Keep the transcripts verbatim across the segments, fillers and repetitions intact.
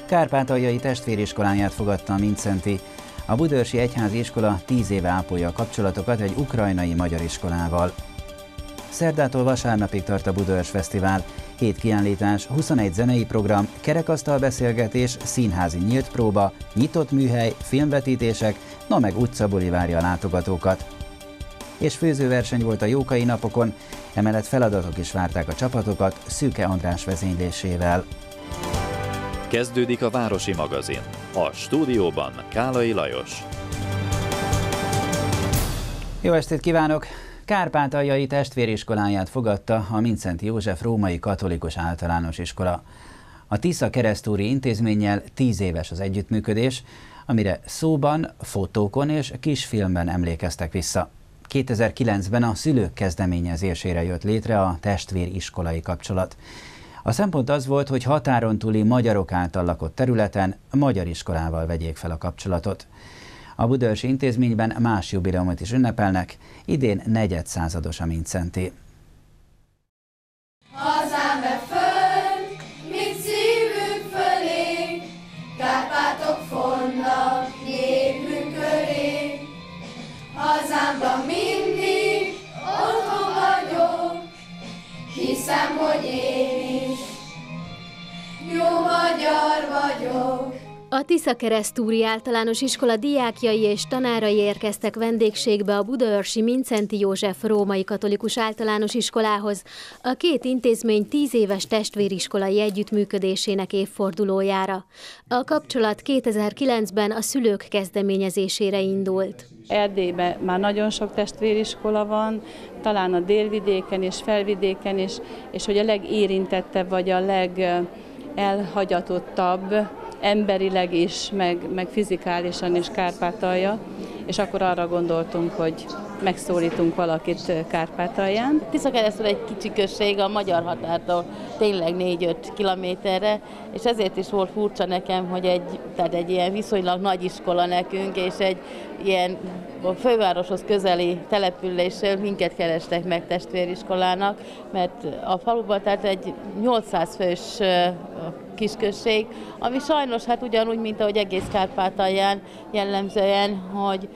Kárpátaljai testvériskoláját fogadta a Mindszenty. A budaörsi egyházi iskola tíz éve ápolja a kapcsolatokat egy ukrajnai magyar iskolával. Szerdától vasárnapig tart a Budaörs Fesztivál. Hét kiállítás, huszonegy zenei program, kerekasztal beszélgetés, színházi nyílt próba, nyitott műhely, filmvetítések, na meg utcabuli várja a látogatókat. És főzőverseny volt a Jókai napokon, emellett feladatok is várták a csapatokat Szűke András vezénylésével. Kezdődik a Városi Magazin. A stúdióban Kálai Lajos. Jó estét kívánok! Kárpátaljai testvériskoláját fogadta a Mindszenty József Római Katolikus Általános Iskola. A Tisza keresztúri intézménnyel tíz éves az együttműködés, amire szóban, fotókon és kisfilmben emlékeztek vissza. kétezer-kilencben a szülők kezdeményezésére jött létre a testvériskolai kapcsolat. A szempont az volt, hogy határon túli magyarok által lakott területen magyar iskolával vegyék fel a kapcsolatot. A budaörsi intézményben más jubileumot is ünnepelnek, idén negyedszázados a Mindszenty. Hazámbe fönt, mit szívünk fölé, Kárpátok fonnak népünk köré. Hazámban mindig otthon vagyok, hiszem, hogy én is jó magyar vagyok. A Tisza keresztúri általános iskola diákjai és tanárai érkeztek vendégségbe a budaörsi Mindszenty József Római Katolikus Általános Iskolához, a két intézmény tíz éves testvériskolai együttműködésének évfordulójára. A kapcsolat kétezer-kilencben a szülők kezdeményezésére indult. Erdélyben már nagyon sok testvériskola van, talán a délvidéken és felvidéken is, és hogy a legérintettebb vagy a legelhagyatottabb, emberileg is, meg, meg fizikálisan is Kárpátalja, és akkor arra gondoltunk, hogy megszólítunk valakit Kárpátalján. Tisza keresztül egy kicsi község a magyar határtól tényleg négy-öt kilométerre, és ezért is volt furcsa nekem, hogy egy, tehát egy ilyen viszonylag nagy iskola nekünk, és egy ilyen a fővároshoz közeli településről minket kerestek meg testvériskolának, mert a faluban tehát egy nyolcszáz fős kisközség, ami sajnos hát ugyanúgy, mint ahogy egész Kárpátalján jellemzően, hogy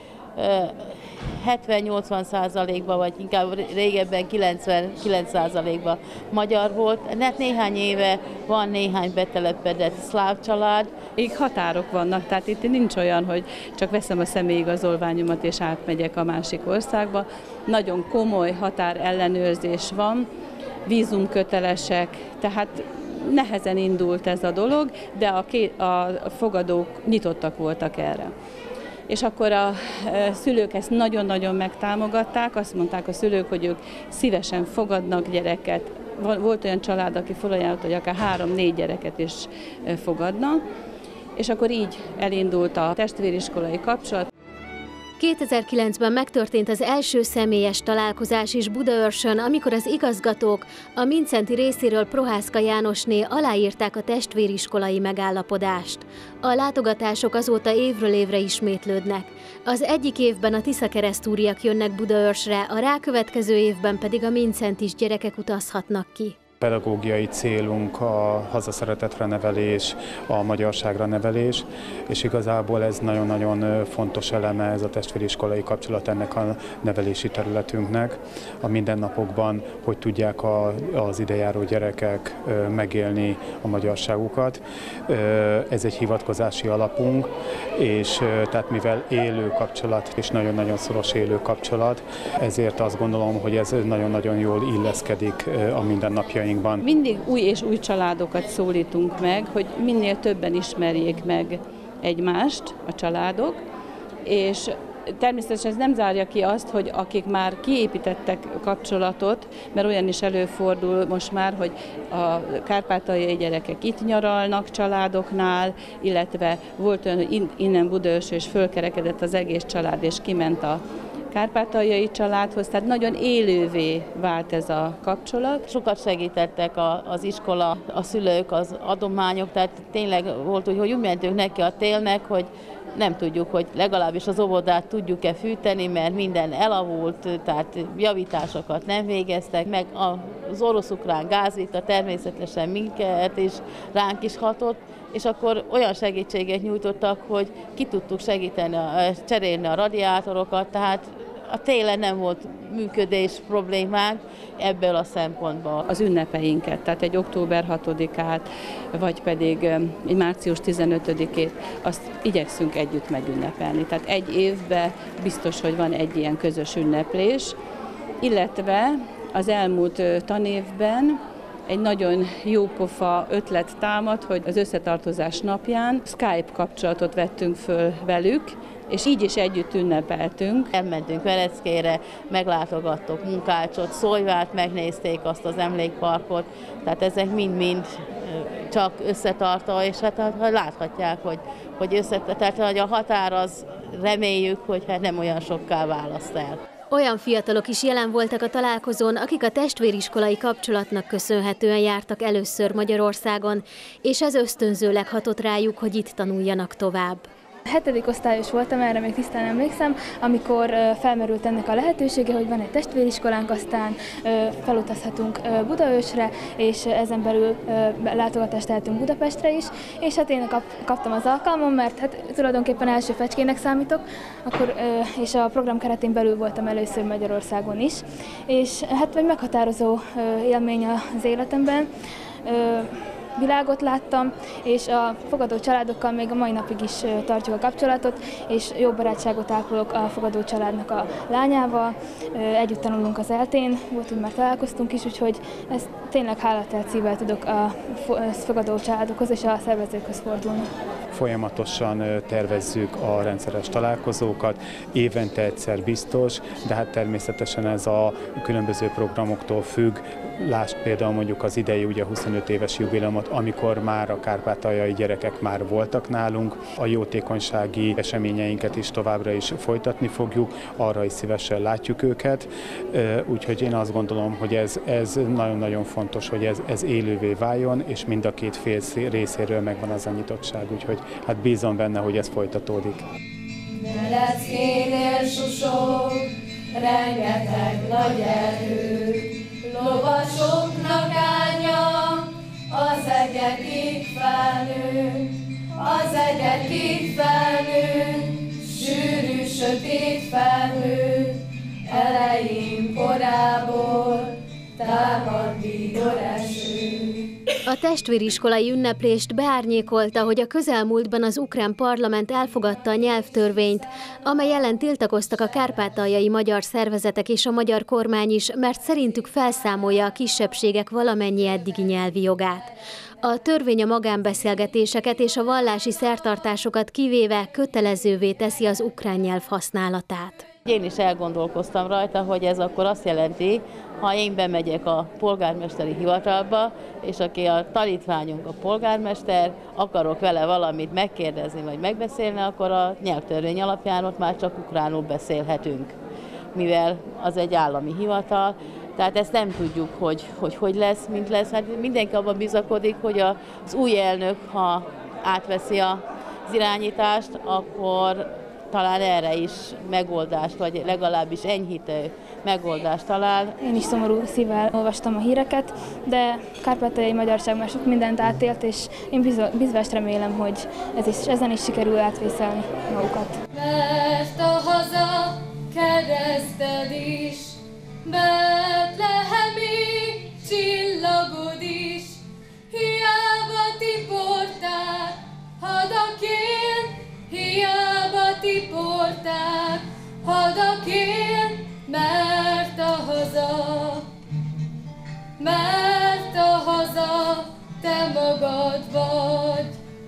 hetven-nyolcvan százalékban, vagy inkább régebben kilencvenkilenc százalékban magyar volt. Hát néhány éve van néhány betelepedett szláv család. Így határok vannak, tehát itt nincs olyan, hogy csak veszem a személyigazolványomat és átmegyek a másik országba. Nagyon komoly határellenőrzés van, vízumkötelesek, tehát nehezen indult ez a dolog, de a, ké- a fogadók nyitottak voltak erre. És akkor a szülők ezt nagyon-nagyon megtámogatták, azt mondták a szülők, hogy ők szívesen fogadnak gyereket. Volt olyan család, aki felajánlott, hogy akár három-négy gyereket is fogadna, és akkor így elindult a testvériskolai kapcsolat. kétezer-kilencben megtörtént az első személyes találkozás is Budaörsön, amikor az igazgatók a Mindszenty részéről Prohászka Jánosné aláírták a testvériskolai megállapodást. A látogatások azóta évről évre ismétlődnek. Az egyik évben a Tisza keresztúriak jönnek Budaörsre, a rákövetkező évben pedig a Mindszenty-s gyerekek utazhatnak ki. Pedagógiai célunk a hazaszeretetre nevelés, a magyarságra nevelés, és igazából ez nagyon-nagyon fontos eleme, ez a testvériskolai kapcsolat ennek a nevelési területünknek. A mindennapokban, hogy tudják a, az idejáró gyerekek megélni a magyarságukat. Ez egy hivatkozási alapunk, és tehát mivel élő kapcsolat, és nagyon-nagyon szoros élő kapcsolat, ezért azt gondolom, hogy ez nagyon-nagyon jól illeszkedik a mindennapjaink. Mindig új és új családokat szólítunk meg, hogy minél többen ismerjék meg egymást a családok, és természetesen ez nem zárja ki azt, hogy akik már kiépítettek kapcsolatot, mert olyan is előfordul most már, hogy a kárpátaljai gyerekek itt nyaralnak családoknál, illetve volt olyan, hogy innen Budaörsről és fölkerekedett az egész család, és kiment a kárpátaljai családhoz, tehát nagyon élővé vált ez a kapcsolat. Sokat segítettek az iskola, a szülők, az adományok, tehát tényleg volt úgy, hogy úgy mentünk neki a télnek, hogy nem tudjuk, hogy legalábbis az óvodát tudjuk-e fűteni, mert minden elavult, tehát javításokat nem végeztek, meg az orosz-ukrán gázvita természetesen minket is, ránk is hatott, és akkor olyan segítséget nyújtottak, hogy ki tudtuk segíteni, cserélni a radiátorokat, tehát a télen nem volt működés problémánk ebből a szempontból. Az ünnepeinket, tehát egy október hatodikát, vagy pedig egy március tizenötödikét, azt igyekszünk együtt megünnepelni. Tehát egy évben biztos, hogy van egy ilyen közös ünneplés, illetve az elmúlt tanévben egy nagyon jópofa ötlet támad, hogy az összetartozás napján Skype kapcsolatot vettünk föl velük, és így is együtt ünnepeltünk. Elmentünk Vereckére, meglátogattok Munkácsot, Szólyvárt, megnézték azt az emlékparkot, tehát ezek mind-mind csak összetartó, és hát láthatják, hogy, hogy összetartó, tehát hogy a határ az reméljük, hogy hát nem olyan sokká választ el. Olyan fiatalok is jelen voltak a találkozón, akik a testvériskolai kapcsolatnak köszönhetően jártak először Magyarországon, és ez ösztönzőleg hatott rájuk, hogy itt tanuljanak tovább. Hetedik osztályos voltam, erre még tisztán emlékszem, amikor felmerült ennek a lehetősége, hogy van egy testvériskolánk, aztán felutazhatunk Budaörsre, és ezen belül látogatást tehetünk Budapestre is, és hát én kaptam az alkalmam, mert hát tulajdonképpen első fecskének számítok, akkor, és a program keretén belül voltam először Magyarországon is, és hát egy meghatározó élmény az életemben. Világot láttam, és a fogadó családokkal még a mai napig is tartjuk a kapcsolatot, és jó barátságot ápolok a fogadó családnak a lányával. Együtt tanulunk az eltén, volt, hogy már találkoztunk is, úgyhogy ezt tényleg hálátelt szívvel tudok a fogadó családokhoz és a szervezőkhöz fordulni. Folyamatosan tervezzük a rendszeres találkozókat, évente egyszer biztos, de hát természetesen ez a különböző programoktól függ. Lásd például mondjuk az idei ugye huszonöt éves jubileumot, amikor már a kárpátaljai gyerekek már voltak nálunk. A jótékonysági eseményeinket is továbbra is folytatni fogjuk, arra is szívesen látjuk őket. Úgyhogy én azt gondolom, hogy ez, ez nagyon-nagyon fontos, hogy ez, ez élővé váljon, és mind a két fél részéről megvan az a nyitottság, úgyhogy hát bízom benne, hogy ez folytatódik. Veleckénél susog, rengeteg nagy erő, lovasoknak ánya, az egekig felnő, az egekig felnő, sűrű sötét felhő, elején korából támad bídor eső. A testvériskolai ünneplést beárnyékolta, hogy a közelmúltban az ukrán parlament elfogadta a nyelvtörvényt, amely ellen tiltakoztak a kárpátaljai magyar szervezetek és a magyar kormány is, mert szerintük felszámolja a kisebbségek valamennyi eddigi nyelvi jogát. A törvény a magánbeszélgetéseket és a vallási szertartásokat kivéve kötelezővé teszi az ukrán nyelv használatát. Én is elgondolkoztam rajta, hogy ez akkor azt jelenti, ha én bemegyek a polgármesteri hivatalba, és aki a tanítványunk, a polgármester, akarok vele valamit megkérdezni vagy megbeszélni, akkor a nyelvtörvény alapján ott már csak ukránul beszélhetünk, mivel az egy állami hivatal. Tehát ezt nem tudjuk, hogy hogy, hogy lesz, mint lesz. Hát mindenki abban bizakodik, hogy az új elnök, ha átveszi az irányítást, akkor talán erre is megoldást, vagy legalábbis enyhítő megoldást talál. Én is szomorú szívvel olvastam a híreket, de kárpátaljai magyarság már sok mindent átélt, és én bizvást remélem, hogy ez is, ezen is sikerül átvészelni magukat. Mert a haza kereszted is, betlehemi csillagod is, hiába tiporták, hadakén, hiába tiporták, hadakén, mert a haza, mert a haza, te magad vagy.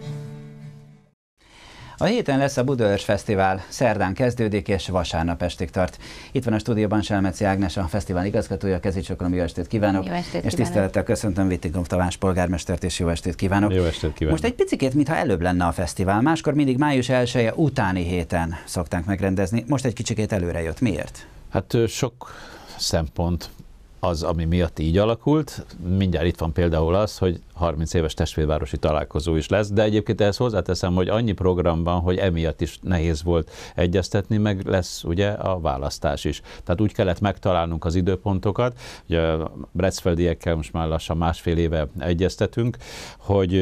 A héten lesz a Budaörs Fesztivál, szerdán kezdődik és vasárnap estig tart. Itt van a stúdióban Selmeci Ágnes, a fesztivál igazgatója, kezicsokolom, jó estét kívánok! Jó estét és tisztelettel köszöntöm Vittigov Tamás polgármestert, és jó estét kívánok! Jó estét kívánok! Most egy picikét, mintha előbb lenne a fesztivál, máskor mindig május elseje utáni héten szokták megrendezni, most egy kicsikét előre jött. Miért? Hát sok szempont az, ami miatt így alakult. Mindjárt itt van például az, hogy harminc éves testvérvárosi találkozó is lesz, de egyébként ehhez hozzáteszem, hogy annyi program van, hogy emiatt is nehéz volt egyeztetni, meg lesz ugye a választás is. Tehát úgy kellett megtalálnunk az időpontokat, ugye a brecfeldiekkel most már lassan másfél éve egyeztetünk, hogy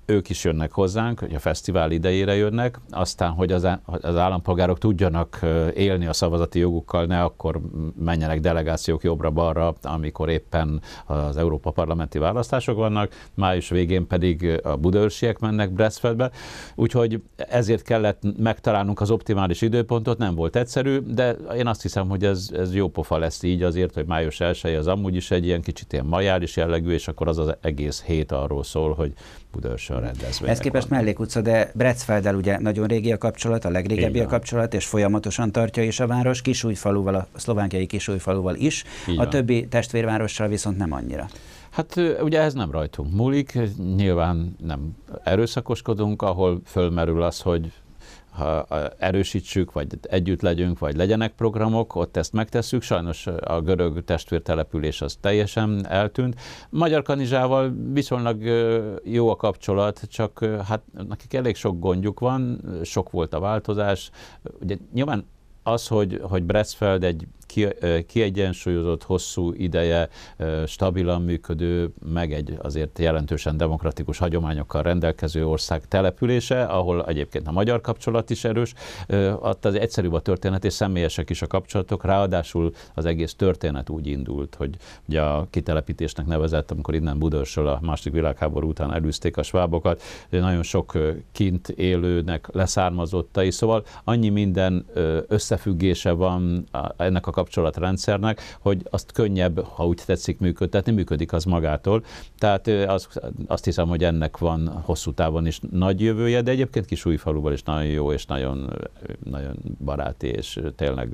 ők is jönnek hozzánk, hogy a fesztivál idejére jönnek, aztán, hogy az, az állampolgárok tudjanak élni a szavazati jogukkal, ne akkor menjenek delegációk jobbra-balra, amikor éppen az Európa parlamenti választások vannak, május végén pedig a budaörsiek mennek Brecfeldbe, úgyhogy ezért kellett megtalálnunk az optimális időpontot, nem volt egyszerű, de én azt hiszem, hogy ez, ez jó pofa lesz így azért, hogy május elseje az amúgy is egy ilyen kicsit ilyen majális jellegű, és akkor az az egész hét arról szól, hogy Budaörsön rendezvények. Ez képest mellékutca, de Brecfelddel ugye nagyon régi a kapcsolat, a legrégebbi a kapcsolat, és folyamatosan tartja is a város, Kisújfaluval, a szlovákiai Kisújfaluval is, így a van. többi testvérvárossal viszont nem annyira. Hát ugye ez nem rajtunk múlik, nyilván nem erőszakoskodunk, ahol fölmerül az, hogy ha erősítsük, vagy együtt legyünk, vagy legyenek programok, ott ezt megtesszük. Sajnos a görög testvértelepülés az teljesen eltűnt. Magyarkanizsával viszonylag jó a kapcsolat, csak hát nekik elég sok gondjuk van, sok volt a változás. Ugye nyilván az, hogy, hogy Brecfeld egy kiegyensúlyozott, hosszú ideje, stabilan működő, meg egy azért jelentősen demokratikus hagyományokkal rendelkező ország települése, ahol egyébként a magyar kapcsolat is erős, ott az egyszerűbb a történet, és személyesek is a kapcsolatok, ráadásul az egész történet úgy indult, hogy ugye a kitelepítésnek nevezett, amikor innen Budaörsről a második világháború után elűzték a svábokat, nagyon sok kint élőnek leszármazottai, szóval annyi minden összefüggése van ennek a kapcsolatrendszernek, hogy azt könnyebb, ha úgy tetszik, működtetni, működik az magától. Tehát az, azt hiszem, hogy ennek van hosszú távon is nagy jövője, de egyébként Kisújfaluval is nagyon jó, és nagyon, nagyon baráti, és tényleg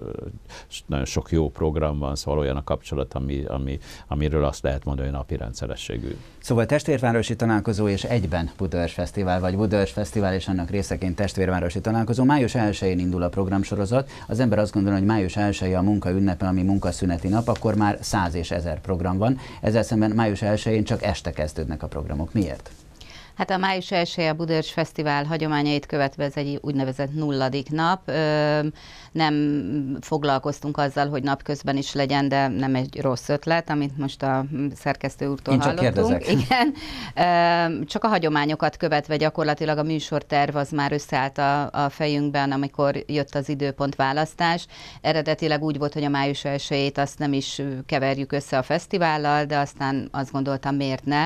nagyon sok jó program van, szóval olyan a kapcsolat, ami, ami, amiről azt lehet mondani, hogy napi rendszerességű. Szóval testvérvárosi találkozó és egyben Budaörs Fesztivál, vagy Budaörs Fesztivál és annak részeként testvérvárosi találkozó. május elsején indul a programsorozat. Az ember azt gondolja, hogy május elsején a munka ünnepe, ami munkaszüneti nap, akkor már száz és ezer program van. Ezzel szemben május elsején csak este kezdődnek a programok. Miért? Hát a május elseje a Budaörs Fesztivál hagyományait követve ez egy úgynevezett nulladik nap. Nem foglalkoztunk azzal, hogy napközben is legyen, de nem egy rossz ötlet, amit most a szerkesztő úrtól Én csak hallottunk. Kérdezek. Igen. Csak a hagyományokat követve gyakorlatilag a műsorterv az már összeállt a, a fejünkben, amikor jött az időpontválasztás. Eredetileg úgy volt, hogy a május elsejét azt nem is keverjük össze a fesztivállal, de aztán azt gondoltam, miért ne.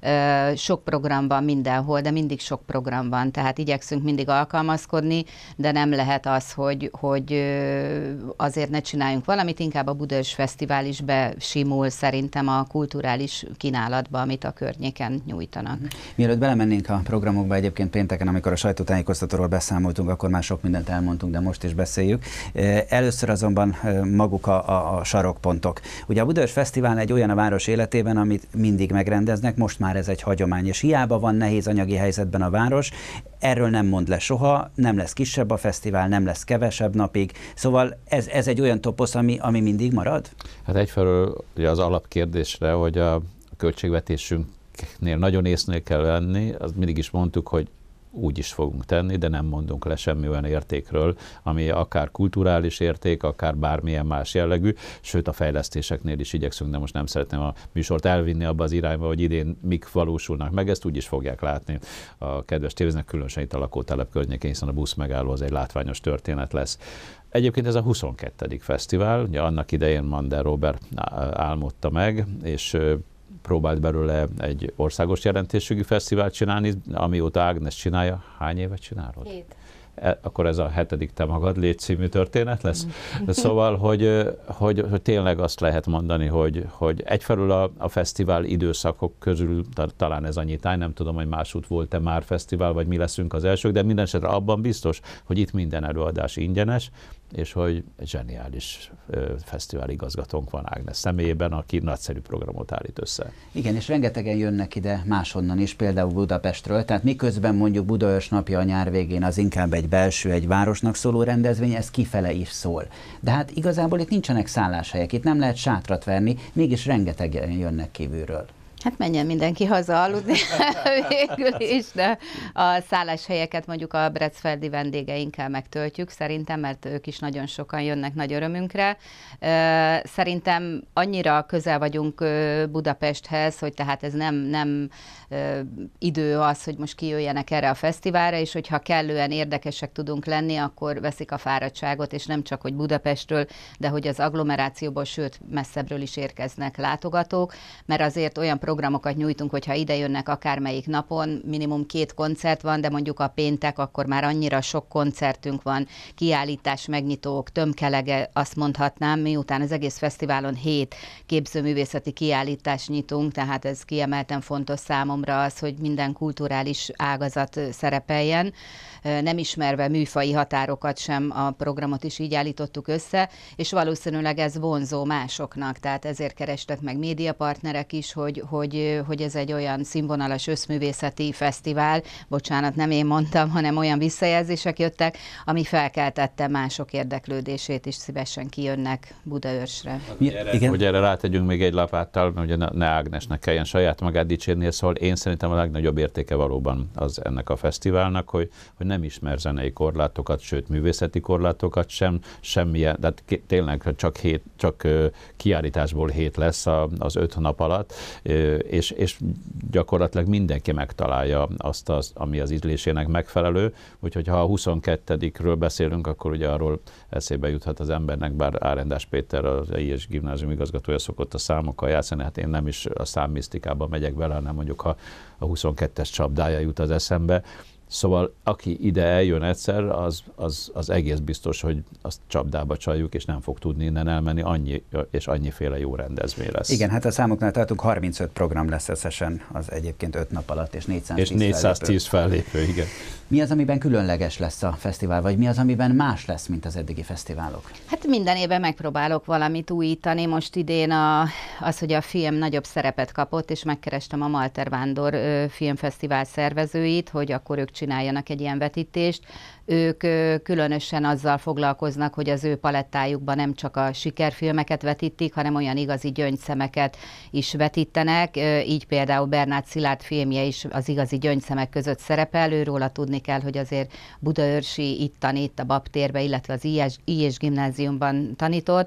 Sok programban mindenhol, de mindig sok program van, tehát igyekszünk mindig alkalmazkodni, de nem lehet az, hogy, hogy azért ne csináljunk valamit, inkább a Budaörs Fesztivál is besimul szerintem a kulturális kínálatba, amit a környéken nyújtanak. Mielőtt belemennénk a programokba, egyébként pénteken, amikor a sajtótájékoztatóról beszámoltunk, akkor már sok mindent elmondtunk, de most is beszéljük. Először azonban maguk a, a, a sarokpontok. Ugye a Budaörs Fesztivál egy olyan a város életében, amit mindig megrendeznek, most már ez egy hagyomány, és hiába van nehéz anyagi helyzetben a város, erről nem mond le soha, nem lesz kisebb a fesztivál, nem lesz kevesebb napig, szóval ez, ez egy olyan toposz, ami, ami mindig marad? Hát egyfelől ugye az alapkérdésre, hogy a költségvetésünknél nagyon észnél kell lenni, az mindig is mondtuk, hogy úgy is fogunk tenni, de nem mondunk le semmi olyan értékről, ami akár kulturális érték, akár bármilyen más jellegű, sőt a fejlesztéseknél is igyekszünk, de most nem szeretném a műsort elvinni abba az irányba, hogy idén mik valósulnak meg, ezt úgy is fogják látni a kedves tévéznek, különösen itt a lakótelep környékén, hiszen a busz megálló az egy látványos történet lesz. Egyébként ez a huszonkettedik fesztivál, ugye annak idején Mander Róbert álmodta meg, és próbált belőle egy országos jelentőségű fesztivált csinálni, amióta Ágnes csinálja. Hány évet csinálod? Hét. E, akkor ez a hetedik Te magad légy című történet lesz. Szóval, hogy, hogy, hogy tényleg azt lehet mondani, hogy, hogy egyfelől a, a fesztivál időszakok közül talán ez a nyitány, nem tudom, hogy másút volt-e már fesztivál, vagy mi leszünk az elsők, de minden esetre abban biztos, hogy itt minden előadás ingyenes, és hogy egy zseniális fesztivál igazgatónk van Ágnes személyében, aki nagyszerű programot állít össze. Igen, és rengetegen jönnek ide máshonnan is, például Budapestről, tehát miközben mondjuk Budaörs napja a nyár végén az inkább egy belső, egy városnak szóló rendezvény, ez kifele is szól. De hát igazából itt nincsenek szálláshelyek, itt nem lehet sátrat verni, mégis rengetegen jönnek kívülről. Hát menjen mindenki haza aludni végül is, de a szálláshelyeket mondjuk a brecfeldi vendégeinkkel megtöltjük szerintem, mert ők is nagyon sokan jönnek nagy örömünkre. Szerintem annyira közel vagyunk Budapesthez, hogy tehát ez nem, nem idő az, hogy most kijöjjenek erre a fesztiválra, és hogyha kellően érdekesek tudunk lenni, akkor veszik a fáradtságot, és nem csak, hogy Budapestről, de hogy az agglomerációból, sőt messzebbről is érkeznek látogatók, mert azért olyan programokat nyújtunk, hogyha ide jönnek akármelyik napon, minimum két koncert van, de mondjuk a péntek, akkor már annyira sok koncertünk van, kiállítás, megnyitók, tömkelege, azt mondhatnám, miután az egész fesztiválon hét képzőművészeti kiállítást nyitunk, tehát ez kiemelten fontos számomra az, hogy minden kulturális ágazat szerepeljen, nem ismerve műfai határokat sem, a programot is így állítottuk össze, és valószínűleg ez vonzó másoknak, tehát ezért kerestek meg médiapartnerek is, hogy, hogy, hogy ez egy olyan színvonalas összművészeti fesztivál, bocsánat, nem én mondtam, hanem olyan visszajelzések jöttek, ami felkeltette mások érdeklődését, és szívesen kijönnek Budaörsre. Hogy erre, hogy erre rátegyünk még egy lapáttal, mert ugye ne Ágnesnek kelljen saját magát dicsérnie, szóval én szerintem a legnagyobb értéke valóban az ennek a fesztiválnak, hogy, hogy nem ismer zenei korlátokat, sőt művészeti korlátokat sem, semmilyen, de tényleg csak, hét, csak kiállításból hét lesz az öt nap alatt, és, és gyakorlatilag mindenki megtalálja azt, az, ami az ízlésének megfelelő, úgyhogy ha a huszonkettedikről beszélünk, akkor ugye arról eszébe juthat az embernek, bár Árendás Péter, az E I es gimnázium igazgatója szokott a számokkal játszani, hát én nem is a számmisztikába megyek bele, hanem mondjuk ha a huszonkettes csapdája jut az eszembe. Szóval aki ide eljön egyszer, az, az, az egész biztos, hogy azt csapdába csaljuk, és nem fog tudni innen elmenni, annyi és annyiféle jó rendezvény lesz. Igen, hát a számoknál tartunk, harmincöt program lesz összesen az egyébként öt nap alatt, és négyszáztíz, és négyszáztíz fellépő. fellépő, igen. Mi az, amiben különleges lesz a fesztivál, vagy mi az, amiben más lesz, mint az eddigi fesztiválok? Hát minden évben megpróbálok valamit újítani. Most idén a, az, hogy a film nagyobb szerepet kapott, és megkerestem a Malter Vándor ö, filmfesztivál szervezőit, hogy akkor ők csináljanak egy ilyen vetítést. Ők ö, különösen azzal foglalkoznak, hogy az ő palettájukban nem csak a sikerfilmeket vetítik, hanem olyan igazi gyöngyszemeket is vetítenek. Ö, így például Bernát Szilárd filmje is az igazi gyöngyszemek között szerepel. Őróla tudni kell, hogy azért budaörsi itt tanít a Babtérbe, illetve az I E S gimnáziumban tanított.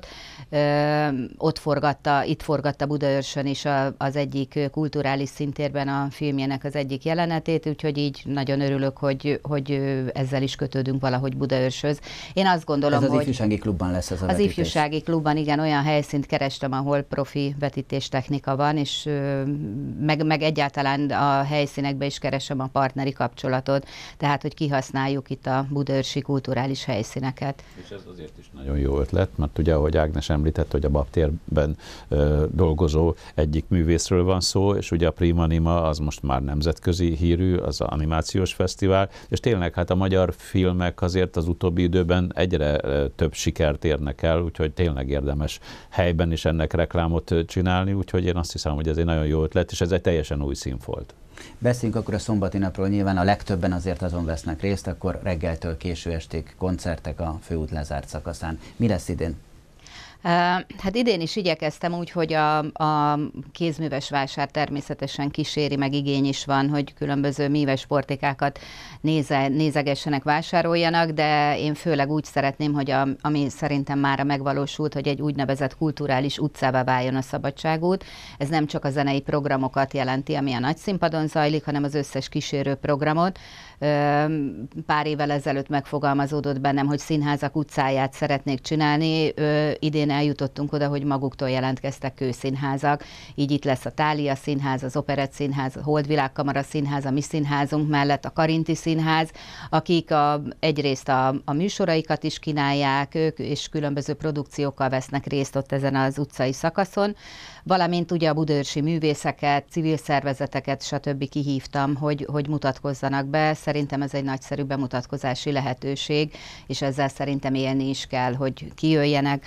Ö, ott forgatta, itt forgatta Budaörsön is a, az egyik kulturális szintérben a filmjének az egyik jelenetét, úgyhogy így nagyon örülök, hogy, hogy ezzel is kötődünk valahogy Budaörshöz. Én azt gondolom, ez az hogy... az ifjúsági klubban lesz ez a Az vetítés. ifjúsági klubban, igen, olyan helyszínt kerestem, ahol profi vetítéstechnika van, és meg, meg egyáltalán a helyszínekben is keresem a partneri kapcsolatot, tehát, hogy kihasználjuk itt a budaörsi kulturális helyszíneket. És ez azért is nagyon jó ötlet, mert ugye, ahogy Ágnes említett, hogy a Babtérben ö, dolgozó egyik művészről van szó, és ugye a Primanima az most már nemzetközi hírű, az animációs fesztivál, és tényleg hát a magyar filmek azért az utóbbi időben egyre több sikert érnek el, úgyhogy tényleg érdemes helyben is ennek reklámot csinálni, úgyhogy én azt hiszem, hogy ez egy nagyon jó ötlet, és ez egy teljesen új színfolt. Beszéljünk akkor a szombati napról, nyilván a legtöbben azért azon vesznek részt, akkor reggeltől késő estig koncertek a főút lezárt szakaszán. Mi lesz idén? Hát idén is igyekeztem úgy, hogy a, a kézműves vásár természetesen kíséri, meg igény is van, hogy különböző míves sportékákat néze, nézegessenek, vásároljanak, de én főleg úgy szeretném, hogy a, ami szerintem mára megvalósult, hogy egy úgynevezett kulturális utcává váljon a Szabadságút. Ez nem csak a zenei programokat jelenti, ami a nagyszínpadon zajlik, hanem az összes kísérő programot. Pár évvel ezelőtt megfogalmazódott bennem, hogy színházak utcáját szeretnék csinálni. Idén eljutottunk oda, hogy maguktól jelentkeztek kőszínházak. Így itt lesz a Thália Színház, az Operett Színház, a Holdvilágkamara Színház, a mi színházunk mellett a Karinti Színház, akik a, egyrészt a, a műsoraikat is kínálják, ők és különböző produkciókkal vesznek részt ott ezen az utcai szakaszon, valamint ugye a budaörsi művészeket, civil szervezeteket, stb. Kihívtam, hogy, hogy mutatkozzanak be. szerintem ez egy nagyszerű bemutatkozási lehetőség, és ezzel szerintem élni is kell, hogy kijöjjenek.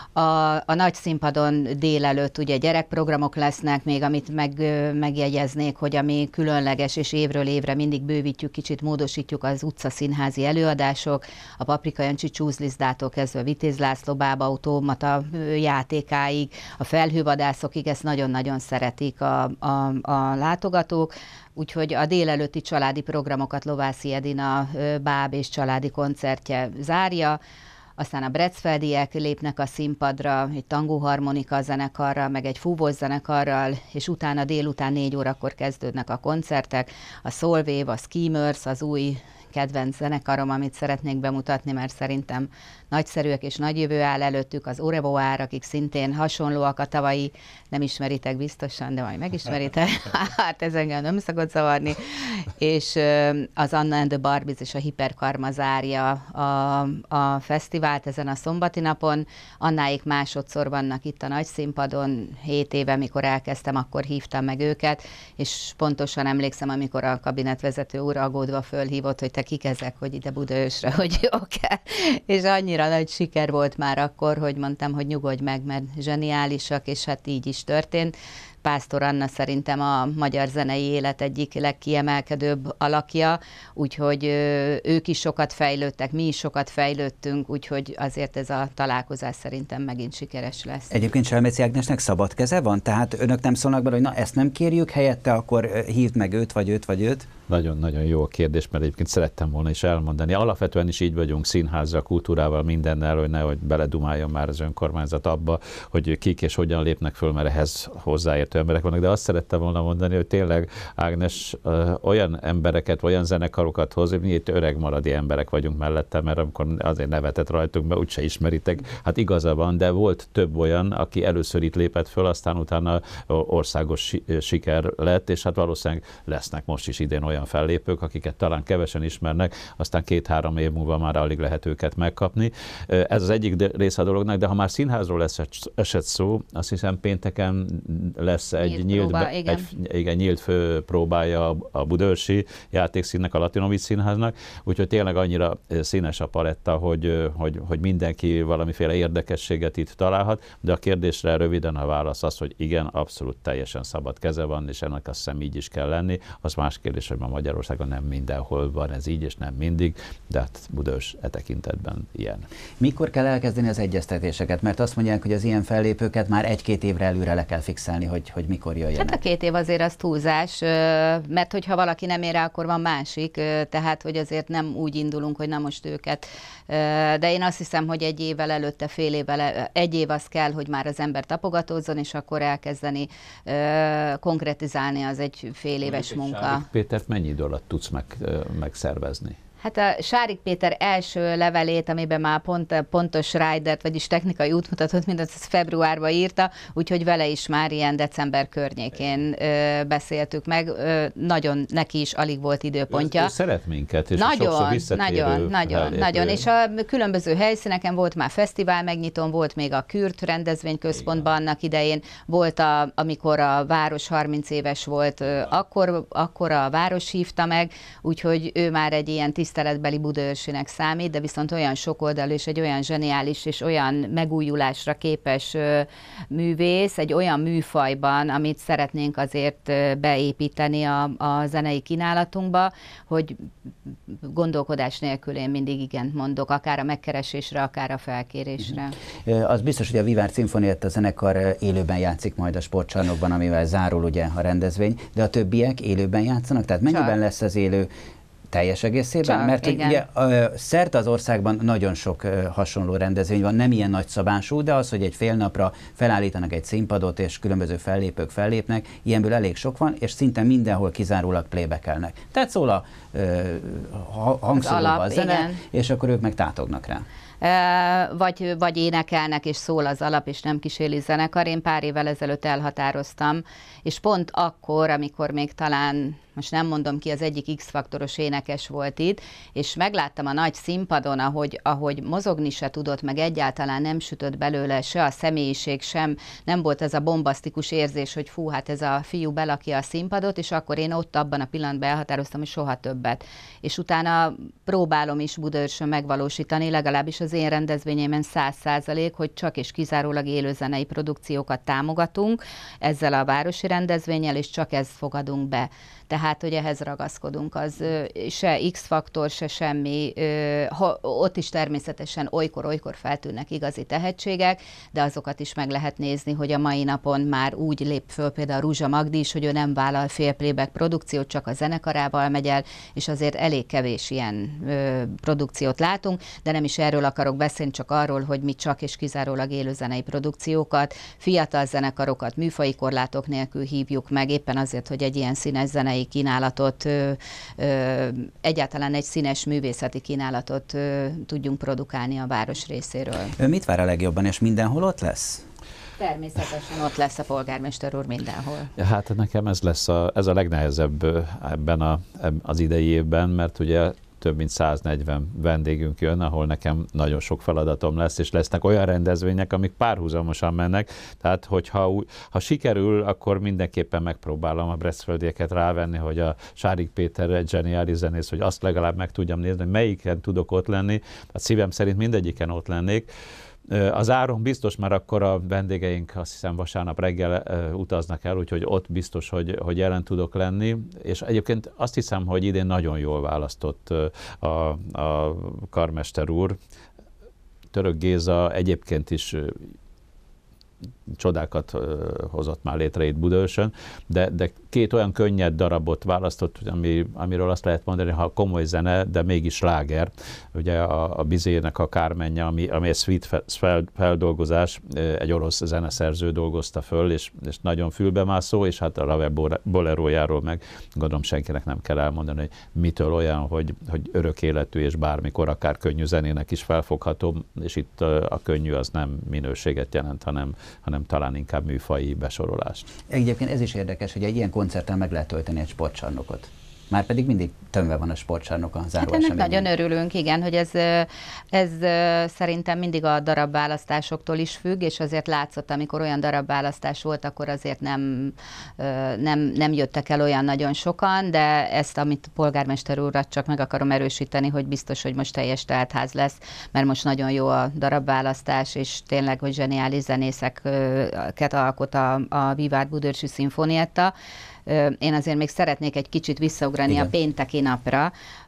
A, a nagy színpadon délelőtt ugye gyerekprogramok lesznek, még amit meg, megjegyeznék, hogy ami különleges, és évről évre mindig bővítjük, kicsit módosítjuk az utcaszínházi előadások, a Paprika Jancsi csúszlizdától kezdve a Vitéz László bába automata játékáig, a felhővadászokig, ezt nagyon-nagyon szeretik a, a, a látogatók. Úgyhogy a délelőtti családi programokat Lovászi Edina báb és családi koncertje zárja. Aztán a Brecfeldiek lépnek a színpadra, egy tangóharmonika zenekarral, meg egy fúvós zenekarral, és utána délután négy órakor kezdődnek a koncertek. A Solwave, a Schemers, az új kedvenc zenekarom, amit szeretnék bemutatni, mert szerintem nagyszerűek és nagy jövő áll előttük, az Orevoár, akik szintén hasonlóak a tavalyi, nem ismeritek biztosan, de majd megismeritek, hát ez engem nem szokott zavarni, és az Anna and the Barbies és a Hiperkarma zárja a, a fesztivált ezen a szombati napon. Annáik másodszor vannak itt a nagy színpadon, hét éve, mikor elkezdtem, akkor hívtam meg őket, és pontosan emlékszem, amikor a kabinetvezető úr aggódva fölhívott, hogy te kik ezek, hogy ide Budaörsre, hogy jó kell, és annyira nagy siker volt már akkor, hogy mondtam, hogy nyugodj meg, mert zseniálisak, és hát így is történt. Pásztor Anna szerintem a magyar zenei élet egyik legkiemelkedőbb alakja, úgyhogy ők is sokat fejlődtek, mi is sokat fejlődtünk, úgyhogy azért ez a találkozás szerintem megint sikeres lesz. Egyébként Selmeci Ágnesnek szabad keze van? Tehát önök nem szólnak bele, hogy na ezt nem kérjük, helyette akkor hívd meg őt, vagy őt, vagy őt? Nagyon-nagyon jó a kérdés, mert egyébként szerettem volna is elmondani. Alapvetően is így vagyunk színházzal, kultúrával, mindennel, hogy nehogy beledumáljon már az önkormányzat abba, hogy kik és hogyan lépnek föl, mert ehhez hozzáértő emberek vannak. De azt szerettem volna mondani, hogy tényleg Ágnes ö, olyan embereket, olyan zenekarokat hoz, hogy mi itt öreg maradi emberek vagyunk mellette, mert amikor azért nevetett rajtunk, mert úgyse ismeritek. Hát igaza van, de volt több olyan, aki először itt lépett föl, aztán utána országos siker lett, és hát valószínűleg lesznek most is idén olyan fellépők, akiket talán kevesen ismernek, aztán két-három év múlva már alig lehet őket megkapni. Ez az egyik része a dolognak, de ha már színházról lesz esett szó, azt hiszem pénteken lesz egy nyílt, nyílt, próba, igen. Egy, igen, nyílt fő próbája a Budaörsi Játékszínnek, a Latinovic Színháznak, úgyhogy tényleg annyira színes a paletta, hogy, hogy, hogy mindenki valamiféle érdekességet itt találhat, de a kérdésre röviden a válasz az, hogy igen, abszolút teljesen szabad keze van, és ennek azt hiszem így is kell lenni. Az más kérdés, hogy ma Magyarországon nem mindenhol van ez így, és nem mindig, de hát Budaörs e tekintetben ilyen. Mikor kell elkezdeni az egyeztetéseket? Mert azt mondják, hogy az ilyen fellépőket már egy-két évre előre le kell fixálni, hogy, hogy mikor jöjjenek. Hát a két év azért az túlzás, mert hogyha valaki nem ér rá, akkor van másik, tehát hogy azért nem úgy indulunk, hogy na most őket. De én azt hiszem, hogy egy évvel előtte, fél évvel, egy év az kell, hogy már az ember tapogatózzon, és akkor elkezdeni konkretizálni, az egy fél éves munka. Sárik Pétert mennyi idő alatt tudsz meg, megszervezni? Hát a Sárik Péter első levelét, amiben már pont, pontos ridert, vagyis technikai útmutatót, mindezt februárban írta, úgyhogy vele is már ilyen december környékén ö, beszéltük meg. Ö, nagyon neki is alig volt időpontja. Ő, ő szeret minket, és nagyon, sokszor visszatérő Nagyon, nagyon, nagyon. És a különböző helyszíneken volt már fesztivál megnyitón, volt még a Kürt rendezvényközpontban annak idején, volt a, amikor a város harminc éves volt, ö, akkor, akkor a város hívta meg, úgyhogy ő már egy ilyen tiszteletbeli budaörsinek számít, de viszont olyan sokoldalú és egy olyan zseniális és olyan megújulásra képes ö, művész, egy olyan műfajban, amit szeretnénk azért ö, beépíteni a, a zenei kínálatunkba, hogy gondolkodás nélkül én mindig igent mondok, akár a megkeresésre, akár a felkérésre. Az biztos, hogy a Vivár Szimfonietta zenekar élőben játszik majd a sportcsarnokban, amivel zárul ugye a rendezvény, de a többiek élőben játszanak, tehát mennyiben Csak. lesz az élő teljes egészében? Csak, mert igen. ugye szerte az országban nagyon sok hasonló rendezvény van, nem ilyen nagyszabású, de az, hogy egy fél napra felállítanak egy színpadot, és különböző fellépők fellépnek, ilyenből elég sok van, és szinte mindenhol kizárólag playback-elnek. Tehát szól a hangszóróba a zene, igen. és akkor ők meg tátognak rá. Vagy, vagy énekelnek, és szól az alap, és nem kísérli zenekar. Én pár évvel ezelőtt elhatároztam, és pont akkor, amikor még talán, most nem mondom ki, az egyik X-faktoros ének énekes volt itt, és megláttam a nagy színpadon, ahogy, ahogy mozogni se tudott, meg egyáltalán nem sütött belőle se a személyiség, sem nem volt ez a bombasztikus érzés, hogy fú, hát ez a fiú belakja a színpadot, és akkor én ott abban a pillanatban elhatároztam, hogy soha többet. És utána próbálom is Budaörsön megvalósítani, legalábbis az én rendezvényeimen száz százalék, hogy csak és kizárólag élőzenei produkciókat támogatunk ezzel a városi rendezvénnyel, és csak ezt fogadunk be. Tehát, hogy ehhez ragaszkodunk, az se X-faktor, se semmi, ha, ott is természetesen olykor-olykor feltűnnek igazi tehetségek, de azokat is meg lehet nézni, hogy a mai napon már úgy lép föl például Ruzsa Magdi is, hogy ő nem vállal fél playback produkciót, csak a zenekarával megy el, és azért elég kevés ilyen ö, produkciót látunk, de nem is erről akarok beszélni, csak arról, hogy mi csak és kizárólag élőzenei produkciókat, fiatal zenekarokat műfaji korlátok nélkül hívjuk meg, éppen azért, hogy egy ilyen színes zenei kínálatot, ö, ö, egyáltalán egy színes művészeti kínálatot ö, tudjunk produkálni a város részéről. Ön mit vár a legjobban, és mindenhol ott lesz? Természetesen ott lesz a polgármester úr mindenhol. Ja, hát nekem ez lesz a, ez a legnehezebb ebben a, az idei évben, mert ugye több mint száznegyven vendégünk jön, ahol nekem nagyon sok feladatom lesz, és lesznek olyan rendezvények, amik párhuzamosan mennek, tehát hogyha ha sikerül, akkor mindenképpen megpróbálom a bresztföldieket rávenni, hogy a Sárik Péter egy zseniális zenész, hogy azt legalább meg tudjam nézni, hogy melyiken tudok ott lenni, a szívem szerint mindegyiken ott lennék. Az áron biztos, mert akkor a vendégeink azt hiszem vasárnap reggel uh, utaznak el, úgyhogy ott biztos, hogy, hogy jelen tudok lenni, és egyébként azt hiszem, hogy idén nagyon jól választott uh, a, a karmester úr. Török Géza egyébként is uh, csodákat uh, hozott már létre itt Budaörsön, de, de két olyan könnyed darabot választott, ami, amiről azt lehet mondani, ha komoly zene, de mégis sláger. Ugye a, a Bizének a Kármenje, ami, ami egy suite fel, feldolgozás, egy orosz zeneszerző dolgozta föl, és, és nagyon fülbemászó, és hát a Ravel bolerójáról meg gondolom senkinek nem kell elmondani, hogy mitől olyan, hogy, hogy örök életű, és bármikor akár könnyű zenének is felfogható, és itt a könnyű az nem minőséget jelent, hanem, hanem talán inkább műfaji besorolást. Egyébként ez is érdekes, hogy egy ilyen koncerttel meg lehet tölteni egy sportcsarnokot. Már pedig mindig tömve van a sportcsarnok a záró hát ennek nagyon örülünk, igen, hogy ez, ez szerintem mindig a darabválasztásoktól is függ, és azért látszott, amikor olyan darabválasztás volt, akkor azért nem, nem, nem jöttek el olyan nagyon sokan, de ezt, amit polgármester úrat csak meg akarom erősíteni, hogy biztos, hogy most teljes teltház lesz, mert most nagyon jó a darabválasztás, és tényleg, hogy zseniális zenészeket alkot a, a Vivát Budaörsi Szimfonietta. Én azért még szeretnék egy kicsit visszaugrani Igen. a pénteki napra.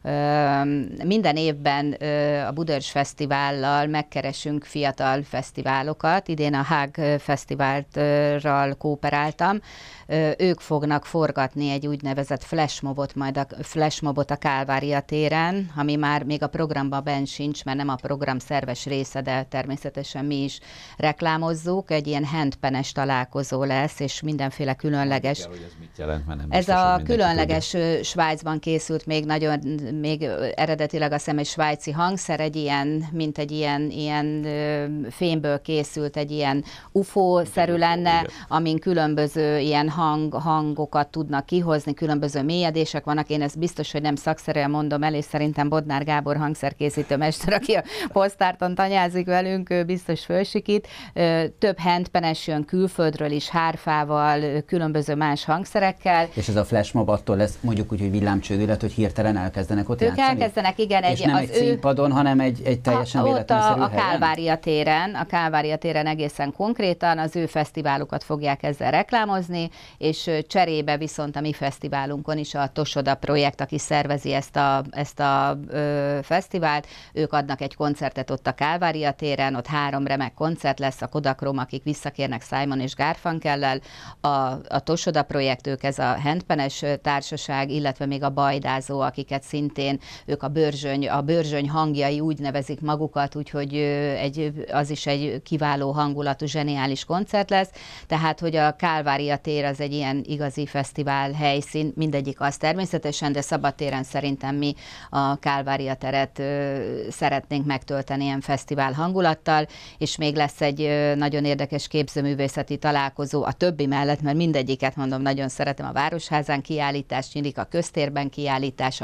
Minden évben a Budaörs Fesztivállal megkeresünk fiatal fesztiválokat. Idén a Hág Fesztiválral kooperáltam. Ők fognak forgatni egy úgynevezett flashmobot, majd a flashmobot a Kálvária téren, ami már még a programban benn sincs, mert nem a program szerves része, de természetesen mi is reklámozzuk. Egy ilyen handpenes találkozó lesz, és mindenféle különleges... Kell, hogy ez mit jelent, mert nem ez biztos, a különleges tudja. Svájcban készült még nagyon, még eredetileg azt hiszem egy svájci hangszer, egy ilyen, mint egy ilyen, ilyen fémből készült, egy ilyen ufó-szerű lenne, amin különböző ilyen hang, hangokat tudnak kihozni, különböző mélyedések vannak. Én ezt biztos, hogy nem szakszerűen mondom el, és szerintem Bodnár Gábor hangszerkészítő mester, aki a Posztárton tanyázik velünk, ő biztos fölsikít. Több handpenes jön külföldről is, hárfával, különböző más hangszerekkel. És ez a flashmob attól lesz mondjuk úgy, hogy villámcsődület, hogy hirtelen elkezdenek ott ők játszani? Ők elkezdenek, igen. És egy, nem az egy ő... színpadon, hanem egy, egy teljesen a, véletlenszerű Ott a, a helyen? Kálvária téren, a Kálvária téren egészen konkrétan az ő fesztiválukat fogják ezzel reklámozni, és cserébe viszont a mi fesztiválunkon is a Tosoda projekt, aki szervezi ezt a, ezt a ö, fesztivált, ők adnak egy koncertet ott a Kálvária téren, ott három remek koncert lesz, a Kodakrom, akik visszakérnek Simon és Garfunkellel, a, a Tosoda projekt, ők ez a handpenes társaság, illetve még a Bajdázó, akiket szintén ők a bőrzsöny, a bőrzsöny hangjai úgy nevezik magukat, úgyhogy egy, az is egy kiváló hangulatú, zseniális koncert lesz, tehát, hogy a Kálvária tér az egy ilyen igazi fesztivál helyszín, mindegyik az természetesen, de szabadtéren szerintem mi a Kálvária teret ö, szeretnénk megtölteni ilyen fesztivál hangulattal, és még lesz egy ö, nagyon érdekes képzőművészeti találkozó a többi mellett, mert mindegyiket mondom, nagyon szeretem, a Városházán kiállítás, nyílik a Köztérben kiállítás, a Bumosok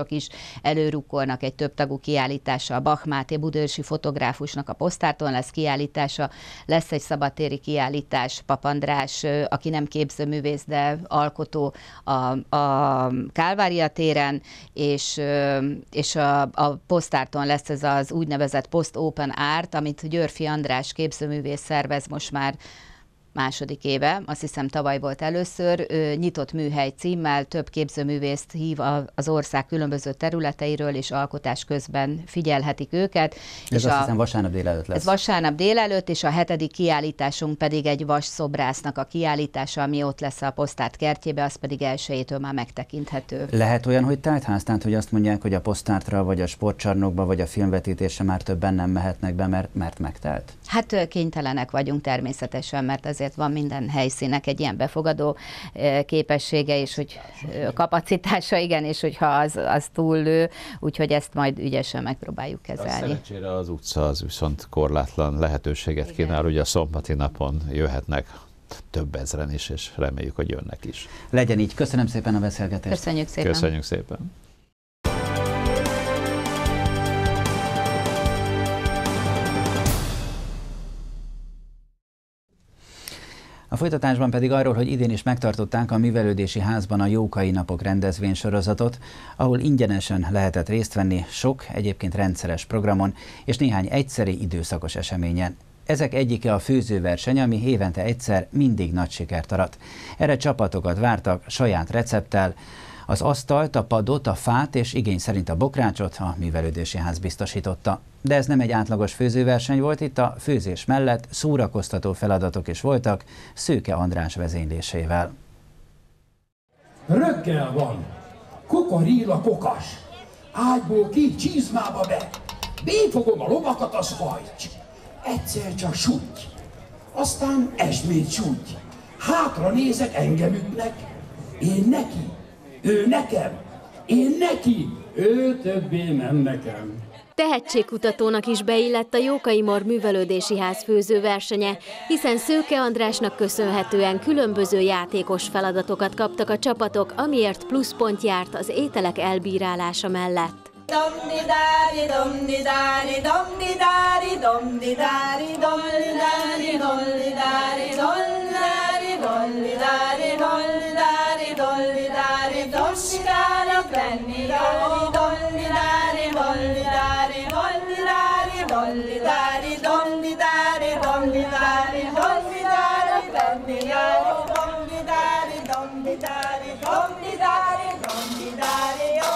sportolók is előrukkolnak egy több tagú kiállítással. Bach Máté budaörsi fotográfusnak a Posztárton lesz kiállítása, lesz egy szabadtéri kiállítás, Pap András, aki nem képzőművész, de alkotó a, a Kálvária téren, és, és a, a Posztárton lesz ez az úgynevezett Post Open Art, amit Györfi András képzőművész szervez most már második éve, azt hiszem tavaly volt először, nyitott műhely címmel több képzőművészt hív az ország különböző területeiről, és alkotás közben figyelhetik őket. Ez és azt a, hiszem vasárnap délelőtt lesz. Ez vasárnap délelőtt, és a hetedik kiállításunk pedig egy vasszobrásznak a kiállítása, ami ott lesz a Posztárt kertjébe, az pedig elsőjétől már megtekinthető. Lehet olyan, hogy teltház, tehát hogy azt mondják, hogy a Posztártra, vagy a sportcsarnokba, vagy a filmvetítésre már többen nem mehetnek be, mert, mert megtelt? Hát kénytelenek vagyunk természetesen, mert azért van minden helyszínnek egy ilyen befogadó képessége, és hogy kapacitása, igen, és hogyha az, az túllő, úgyhogy ezt majd ügyesen megpróbáljuk kezelni. A szerencsére az utca az viszont korlátlan lehetőséget kínál, ugye a szombati napon jöhetnek több ezren is, és reméljük, hogy jönnek is. Legyen így. Köszönöm szépen a beszélgetést. Köszönjük szépen. Köszönjük szépen. A folytatásban pedig arról, hogy idén is megtartották a Művelődési Házban a Jókai Napok rendezvénysorozatot, ahol ingyenesen lehetett részt venni sok, egyébként rendszeres programon és néhány egyszeri időszakos eseményen. Ezek egyike a főzőverseny, ami évente egyszer mindig nagy sikert arat. Erre csapatokat vártak saját recepttel, az asztalt, a padot, a fát és igény szerint a bokrácsot a Művelődési Ház biztosította. De ez nem egy átlagos főzőverseny volt, itt a főzés mellett szórakoztató feladatok is voltak Szőke András vezénylésével. Röggel van, kokaríl a kokas, ágyból ki, csizmába be, béfogom a lovakat, az hajts, egyszer csak súgy, aztán esmét súgy, hátra nézek, engem ütnek, én neki, ő nekem, én neki, ő többé nem nekem. Tehetségkutatónak is beillett a Jókai Mor Művelődési Ház főzőversenye, hiszen Szőke Andrásnak köszönhetően különböző játékos feladatokat kaptak a csapatok, amiért pluszpont járt az ételek elbírálása mellett. Dom-di-dári, dom-di-dári, dom-di-dári, dom-di-dári, dom-di-dári, dom-di-dári, dom-di-dári, dom-di-dári, dom-di-dári, dom-di-dári, dom-di-dári, lenni jó, dom-di-dári, dom-di-dári, dom-di-dári, dom-di-dári, dom-di-dári, dom-di-dári, dom-di-dári, lenni jó, dom-di-dári, dom-di-dári, dom-di-dári, dom-di-dári jó.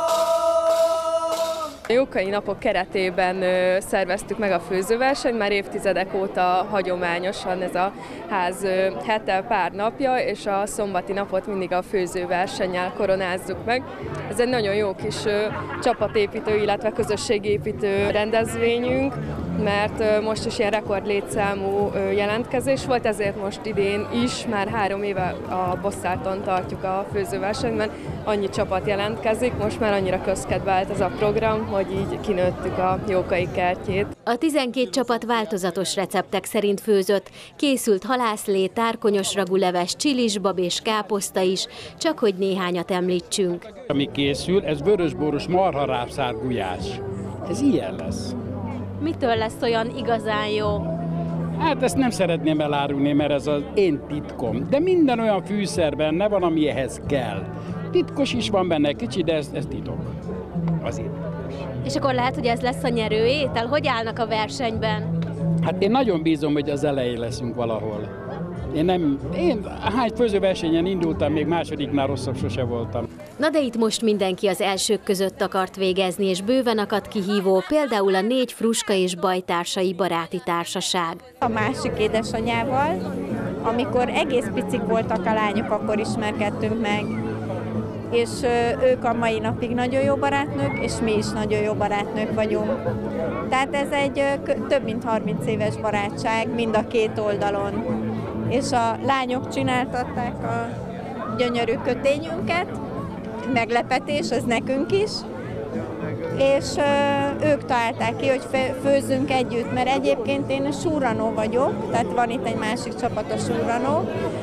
A Jókai Napok keretében szerveztük meg a főzőversenyt, már évtizedek óta hagyományosan ez a ház hete pár napja, és a szombati napot mindig a főzőversennyel koronázzuk meg. Ez egy nagyon jó kis csapatépítő, illetve közösségépítő rendezvényünk, mert most is ilyen rekord létszámú jelentkezés volt, ezért most idén is, már három éve a Posztárton tartjuk a főzőversenyben, annyi csapat jelentkezik, most már annyira közkedvelt ez a program, hogy így kinőttük a Jókai kertjét. A tizenkét csapat változatos receptek szerint főzött, készült halászlé, tárkonyos raguleves, csilisbab és káposzta is, csak hogy néhányat említsünk. Ami készül, ez vörösboros marharábszár gulyás. Ez ilyen lesz. Mitől lesz olyan igazán jó? Hát ezt nem szeretném elárulni, mert ez az én titkom. De minden olyan fűszer benne van, ami ehhez kell. Titkos is van benne kicsi, de ez, ez titok. Azért. És akkor lehet, hogy ez lesz a nyerő étel? Hogy állnak a versenyben? Hát én nagyon bízom, hogy az elején leszünk valahol. Én nem, én hány főzőversenyen indultam, még másodiknál rosszabb sose voltam. Na de itt most mindenki az elsők között akart végezni, és bőven akadt kihívó, például a négy Fruska és bajtársai baráti társaság. A másik édesanyjával, amikor egész picik voltak a lányok, akkor ismerkedtünk meg. És ők a mai napig nagyon jó barátnők, és mi is nagyon jó barátnők vagyunk. Tehát ez egy több mint harminc éves barátság mind a két oldalon. És a lányok csináltatták a gyönyörű kötényünket, meglepetés, az nekünk is, és ők találták ki, hogy főzzünk együtt, mert egyébként én súranó vagyok, tehát van itt egy másik csapat, a súranó,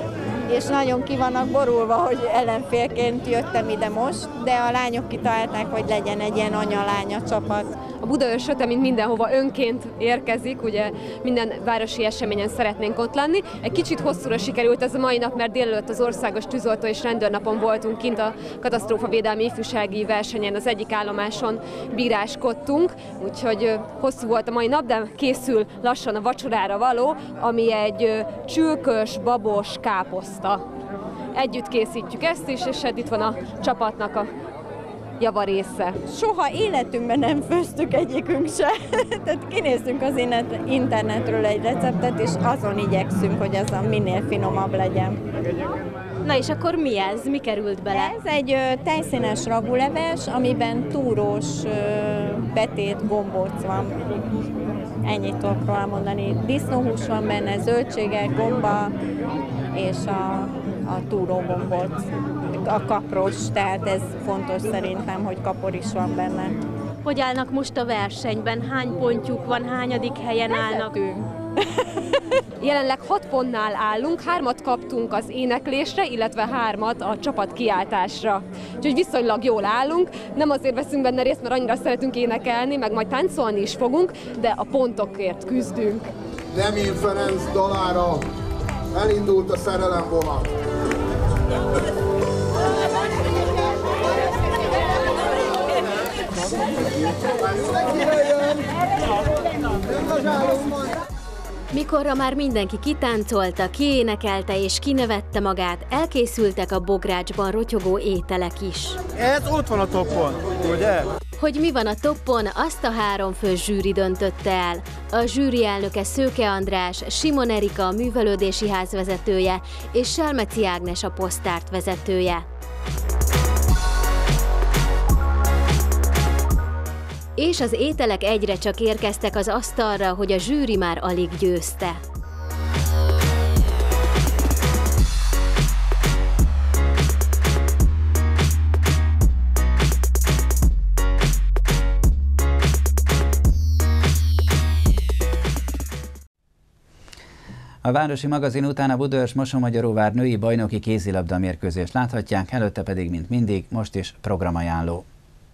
és nagyon ki vannak borulva, hogy ellenfélként jöttem ide most, de a lányok kitalálták, hogy legyen egy ilyen anya-lánya csapat. A Budaörsöte, mint mindenhova önként érkezik, ugye minden városi eseményen szeretnénk ott lenni. Egy kicsit hosszúra sikerült ez a mai nap, mert délelőtt az országos tűzoltó és rendőrnapon voltunk kint a katasztrófavédelmi ifjúsági versenyen, az egyik állomáson bíráskodtunk, úgyhogy hosszú volt a mai nap, de készül lassan a vacsorára való, ami egy csülkös, babos káposzta. Együtt készítjük ezt is, és itt van a csapatnak a java része. Soha életünkben nem főztük egyikünk se. Tehát kinéztünk az internetről egy receptet, és azon igyekszünk, hogy az a minél finomabb legyen. Na és akkor mi ez? Mi került bele? Ez egy ö, tejszínes raguleves, amiben túrós ö, betét gombóc van. Ennyit tudok róla mondani. Disznóhús van benne, zöldségek, gomba és a, a túrógombóc. A kapros, tehát ez fontos szerintem, hogy kapor is van benne. Hogy állnak most a versenyben? Hány pontjuk van? Hányadik helyen állnak? Jelenleg hat pontnál állunk, hármat kaptunk az éneklésre, illetve hármat a csapat kiáltásra. Úgyhogy viszonylag jól állunk, nem azért veszünk benne részt, mert annyira szeretünk énekelni, meg majd táncolni is fogunk, de a pontokért küzdünk. Demén Ferenc dalára elindult a szerelemvonat. Mikorra már mindenki kitáncolta, kiénekelte és kinevette magát, elkészültek a bográcsban rotyogó ételek is. Ez ott van a toppon, ugye? Hogy mi van a toppon, azt a három fő zsűri döntötte el. A zsűri elnöke Szőke András, Simon Erika a művelődési ház vezetője, és Selmeci Ágnes a posztárt vezetője. És az ételek egyre csak érkeztek az asztalra, hogy a zsűri már alig győzte. A Városi Magazin után a Budaörs Mosonmagyaróvár női bajnoki kézilabda mérkőzést láthatják, előtte pedig, mint mindig, most is programajánló.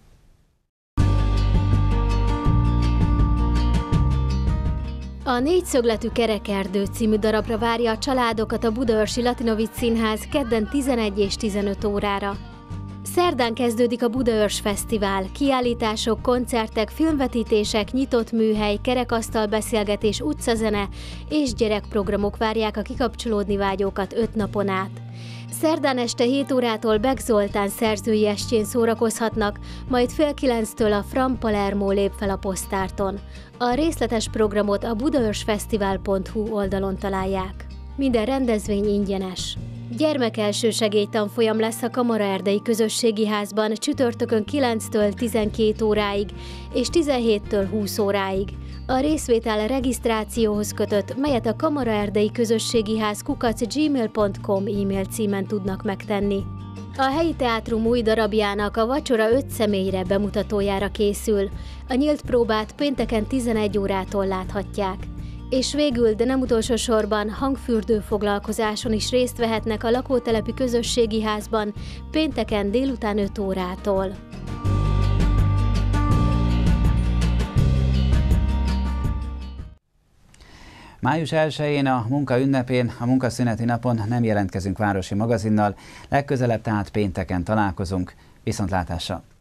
A Négyszögletű Kerekerdő című darabra várja a családokat a Budaörsi Latinovics Színház kedden tizenegy és tizenöt órára. Szerdán kezdődik a Budaörs Fesztivál, kiállítások, koncertek, filmvetítések, nyitott műhely, kerekasztal beszélgetés, utcazene és gyerekprogramok várják a kikapcsolódni vágyókat öt napon át. Szerdán este hét órától Beck Zoltán szerzői estjén szórakozhatnak, majd fél kilenctől a Fram Palermo lép fel a posztárton. A részletes programot a budaörsfesztivál pont hu oldalon találják. Minden rendezvény ingyenes. Gyermekelsősegélytanfolyam lesz a Kamaraerdei Közösségi Házban csütörtökön kilenctől tizenkét óráig és tizenhéttől húsz óráig. A részvétel regisztrációhoz kötött, melyet a Kamaraerdei Közösségi Ház kukac gmail pont com e-mail címen tudnak megtenni. A helyi teátrum új darabjának a Vacsora öt személyre bemutatójára készül. A nyílt próbát pénteken tizenegy órától láthatják. És végül, de nem utolsó sorban, hangfürdő foglalkozáson is részt vehetnek a lakótelepi közösségi házban pénteken délután öt órától. május elsején a munka ünnepén, a munkaszüneti napon nem jelentkezünk Városi Magazinnal, legközelebb tehát pénteken találkozunk. Viszontlátásra!